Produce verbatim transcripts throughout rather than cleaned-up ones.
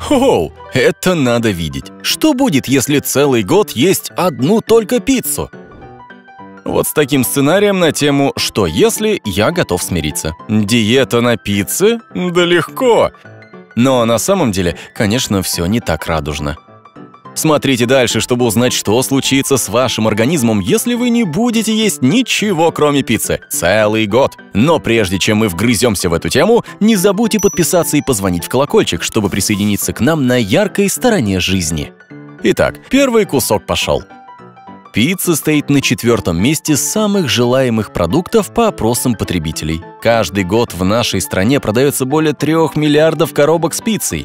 Оу, это надо видеть. Что будет, если целый год есть одну только пиццу? Вот с таким сценарием на тему «Что если?» я готов смириться. Диета на пицце? Да легко! Но на самом деле, конечно, все не так радужно. Смотрите дальше, чтобы узнать, что случится с вашим организмом, если вы не будете есть ничего, кроме пиццы. Целый год. Но прежде чем мы вгрыземся в эту тему, не забудьте подписаться и позвонить в колокольчик, чтобы присоединиться к нам на яркой стороне жизни. Итак, первый кусок пошел. Пицца стоит на четвертом месте самых желаемых продуктов по опросам потребителей. Каждый год в нашей стране продается более трех миллиардов коробок с пиццей.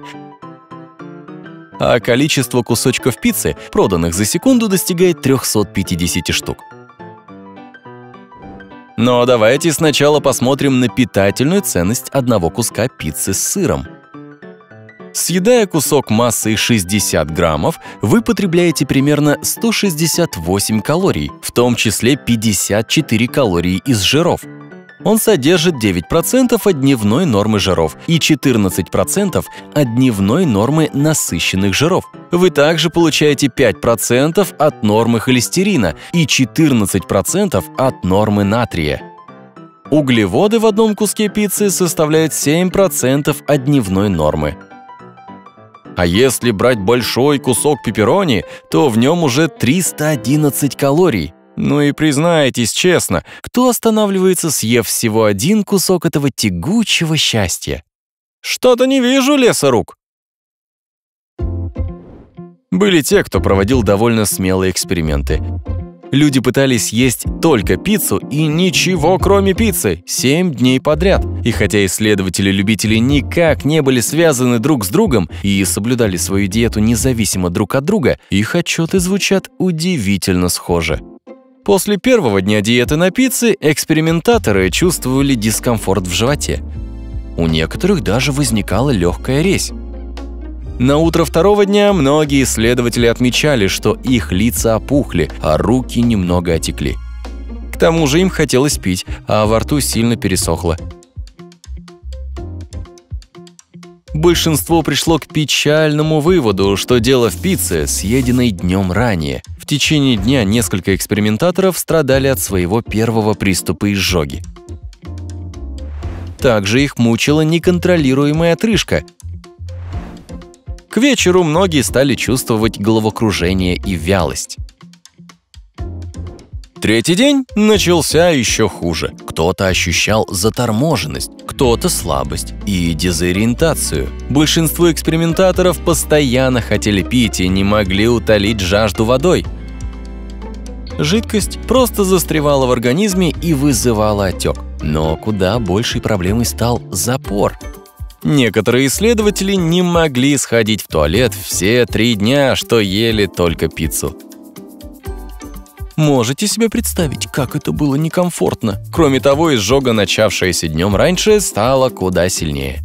А количество кусочков пиццы, проданных за секунду, достигает трёхсот пятидесяти штук. Но давайте сначала посмотрим на питательную ценность одного куска пиццы с сыром. Съедая кусок массой шестьдесят граммов, вы потребляете примерно сто шестьдесят восемь калорий, в том числе пятьдесят четыре калории из жиров. Он содержит девять процентов от дневной нормы жиров и четырнадцать процентов от дневной нормы насыщенных жиров. Вы также получаете пять процентов от нормы холестерина и четырнадцать процентов от нормы натрия. Углеводы в одном куске пиццы составляют семь процентов от дневной нормы. А если брать большой кусок пепперони, то в нем уже триста одиннадцать калорий. Ну и признайтесь честно, кто останавливается, съев всего один кусок этого тягучего счастья? Что-то не вижу леса рук. Были те, кто проводил довольно смелые эксперименты. Люди пытались есть только пиццу и ничего кроме пиццы семь дней подряд. И хотя исследователи-любители никак не были связаны друг с другом и соблюдали свою диету независимо друг от друга, их отчеты звучат удивительно схоже. После первого дня диеты на пицце экспериментаторы чувствовали дискомфорт в животе. У некоторых даже возникала легкая резь. На утро второго дня многие исследователи отмечали, что их лица опухли, а руки немного отекли. К тому же им хотелось пить, а во рту сильно пересохло. Большинство пришло к печальному выводу, что дело в пицце, съеденной днем ранее. В течение дня несколько экспериментаторов страдали от своего первого приступа изжоги. Также их мучила неконтролируемая отрыжка. К вечеру многие стали чувствовать головокружение и вялость. Третий день начался еще хуже. Кто-то ощущал заторможенность, кто-то слабость и дезориентацию. Большинство экспериментаторов постоянно хотели пить и не могли утолить жажду водой. Жидкость просто застревала в организме и вызывала отек. Но куда большей проблемой стал запор. Некоторые исследователи не могли сходить в туалет все три дня, что ели только пиццу. Можете себе представить, как это было некомфортно? Кроме того, изжога, начавшаяся днем раньше, стала куда сильнее.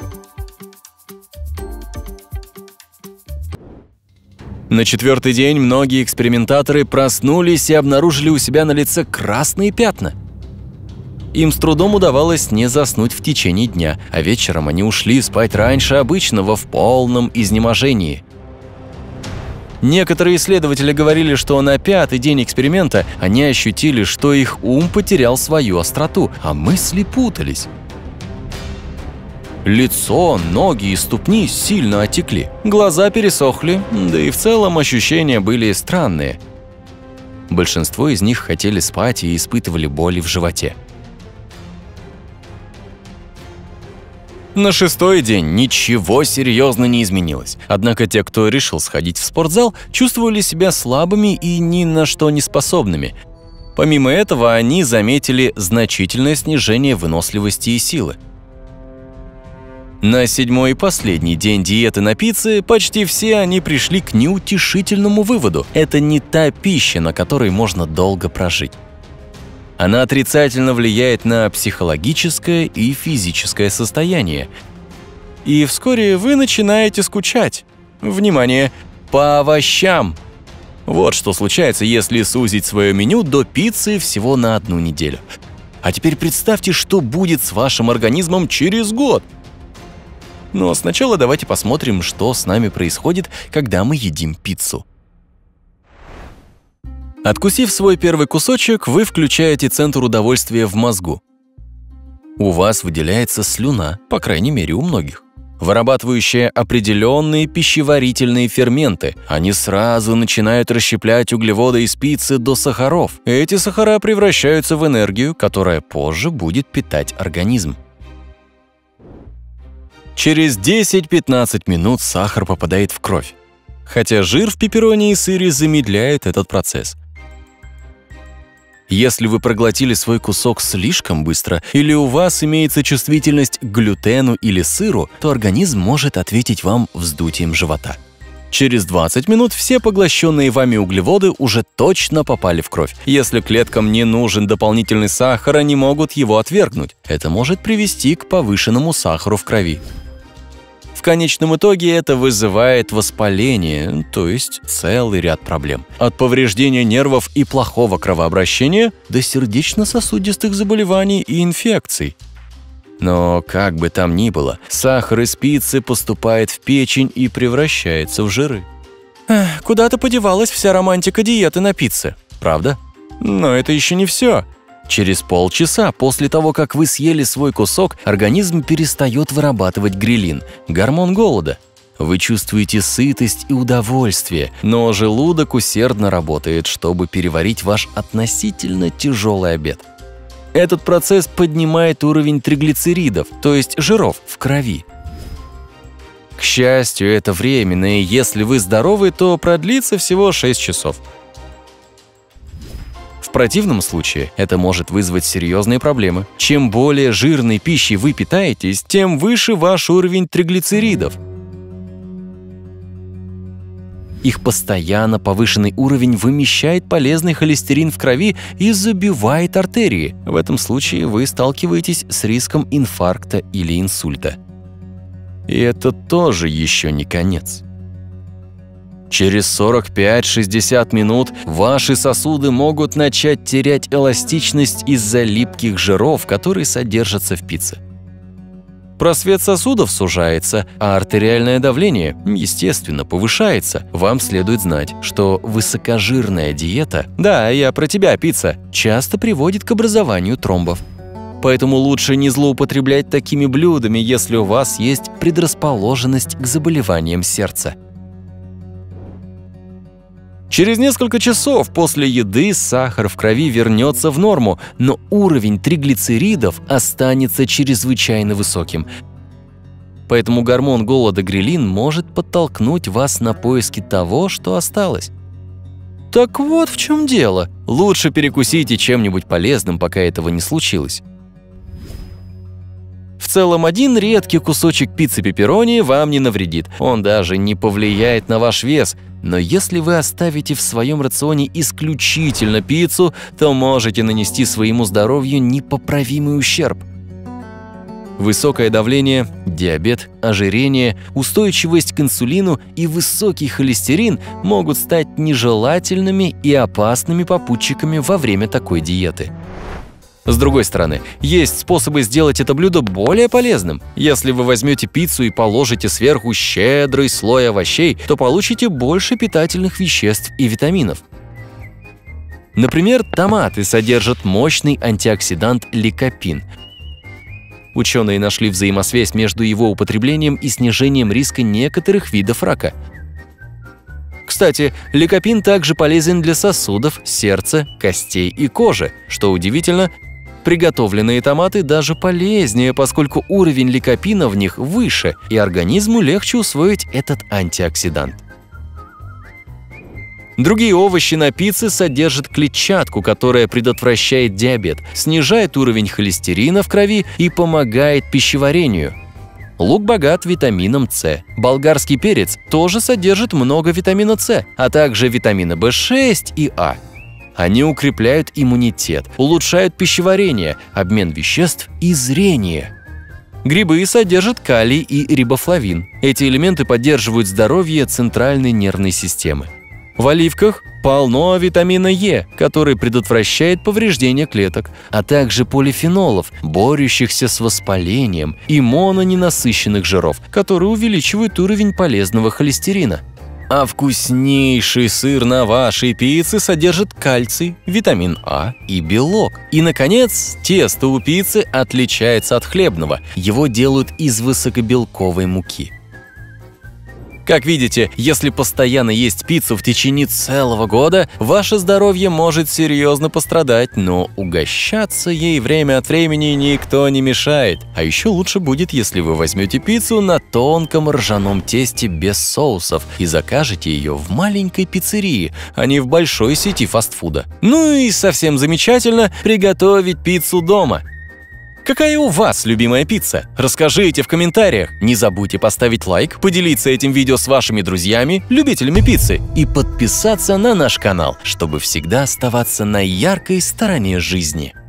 На четвертый день многие экспериментаторы проснулись и обнаружили у себя на лице красные пятна. Им с трудом удавалось не заснуть в течение дня, а вечером они ушли спать раньше обычного в полном изнеможении. Некоторые исследователи говорили, что на пятый день эксперимента они ощутили, что их ум потерял свою остроту, а мысли путались. Лицо, ноги и ступни сильно отекли, глаза пересохли, да и в целом ощущения были странные. Большинство из них хотели спать и испытывали боли в животе. На шестой день ничего серьезно не изменилось. Однако те, кто решил сходить в спортзал, чувствовали себя слабыми и ни на что не способными. Помимо этого, они заметили значительное снижение выносливости и силы. На седьмой и последний день диеты на пицце почти все они пришли к неутешительному выводу. Это не та пища, на которой можно долго прожить. Она отрицательно влияет на психологическое и физическое состояние. И вскоре вы начинаете скучать. Внимание! По овощам! Вот что случается, если сузить свое меню до пиццы всего на одну неделю. А теперь представьте, что будет с вашим организмом через год. Но сначала давайте посмотрим, что с нами происходит, когда мы едим пиццу. Откусив свой первый кусочек, вы включаете центр удовольствия в мозгу. У вас выделяется слюна, по крайней мере у многих, вырабатывающая определенные пищеварительные ферменты. Они сразу начинают расщеплять углеводы из пиццы до сахаров. Эти сахара превращаются в энергию, которая позже будет питать организм. Через десять-пятнадцать минут сахар попадает в кровь, хотя жир в пепперони и сыре замедляет этот процесс. Если вы проглотили свой кусок слишком быстро или у вас имеется чувствительность к глютену или сыру, то организм может ответить вам вздутием живота. Через двадцать минут все поглощенные вами углеводы уже точно попали в кровь. Если клеткам не нужен дополнительный сахар, они могут его отвергнуть. Это может привести к повышенному сахару в крови. В конечном итоге это вызывает воспаление, то есть целый ряд проблем. От повреждения нервов и плохого кровообращения до сердечно-сосудистых заболеваний и инфекций. Но как бы там ни было, сахар из пиццы поступает в печень и превращается в жиры. Эх, куда-то подевалась вся романтика диеты на пицце, правда? Но это еще не все. Через полчаса после того, как вы съели свой кусок, организм перестает вырабатывать грелин – гормон голода. Вы чувствуете сытость и удовольствие, но желудок усердно работает, чтобы переварить ваш относительно тяжелый обед. Этот процесс поднимает уровень триглицеридов, то есть жиров, в крови. К счастью, это временно, и если вы здоровы, то продлится всего шесть часов. В противном случае это может вызвать серьезные проблемы. Чем более жирной пищей вы питаетесь, тем выше ваш уровень триглицеридов. Их постоянно повышенный уровень вымещает полезный холестерин в крови и забивает артерии. В этом случае вы сталкиваетесь с риском инфаркта или инсульта. И это тоже еще не конец. Через сорок пять-шестьдесят минут ваши сосуды могут начать терять эластичность из-за липких жиров, которые содержатся в пицце. Просвет сосудов сужается, а артериальное давление, естественно, повышается. Вам следует знать, что высокожирная диета, да, я про тебя, пицца, часто приводит к образованию тромбов. Поэтому лучше не злоупотреблять такими блюдами, если у вас есть предрасположенность к заболеваниям сердца. Через несколько часов после еды сахар в крови вернется в норму, но уровень триглицеридов останется чрезвычайно высоким. Поэтому гормон голода грелин может подтолкнуть вас на поиски того, что осталось. Так вот в чем дело. Лучше перекусите чем-нибудь полезным, пока этого не случилось. В целом, один редкий кусочек пиццы пепперони вам не навредит. Он даже не повлияет на ваш вес. Но если вы оставите в своем рационе исключительно пиццу, то можете нанести своему здоровью непоправимый ущерб. Высокое давление, диабет, ожирение, устойчивость к инсулину и высокий холестерин могут стать нежелательными и опасными попутчиками во время такой диеты. С другой стороны, есть способы сделать это блюдо более полезным. Если вы возьмете пиццу и положите сверху щедрый слой овощей, то получите больше питательных веществ и витаминов. Например, томаты содержат мощный антиоксидант ликопин. Ученые нашли взаимосвязь между его употреблением и снижением риска некоторых видов рака. Кстати, ликопин также полезен для сосудов, сердца, костей и кожи. Что удивительно, приготовленные томаты даже полезнее, поскольку уровень ликопина в них выше, и организму легче усвоить этот антиоксидант. Другие овощи на пицце содержат клетчатку, которая предотвращает диабет, снижает уровень холестерина в крови и помогает пищеварению. Лук богат витамином С. Болгарский перец тоже содержит много витамина С, а также витамина В шесть и А. Они укрепляют иммунитет, улучшают пищеварение, обмен веществ и зрение. Грибы содержат калий и рибофлавин. Эти элементы поддерживают здоровье центральной нервной системы. В оливках полно витамина Е, который предотвращает повреждение клеток, а также полифенолов, борющихся с воспалением, и мононенасыщенных жиров, которые увеличивают уровень полезного холестерина. А вкуснейший сыр на вашей пицце содержит кальций, витамин А и белок. И, наконец, тесто у пиццы отличается от хлебного. Его делают из высокобелковой муки. Как видите, если постоянно есть пиццу в течение целого года, ваше здоровье может серьезно пострадать, но угощаться ей время от времени никто не мешает. А еще лучше будет, если вы возьмете пиццу на тонком ржаном тесте без соусов и закажете ее в маленькой пиццерии, а не в большой сети фастфуда. Ну и совсем замечательно приготовить пиццу дома. Какая у вас любимая пицца? Расскажите в комментариях. Не забудьте поставить лайк, поделиться этим видео с вашими друзьями, любителями пиццы, и подписаться на наш канал, чтобы всегда оставаться на яркой стороне жизни.